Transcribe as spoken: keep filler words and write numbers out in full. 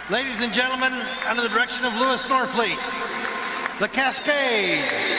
Ladies and gentlemen, under the direction of Louis Norfleet, the Cascades.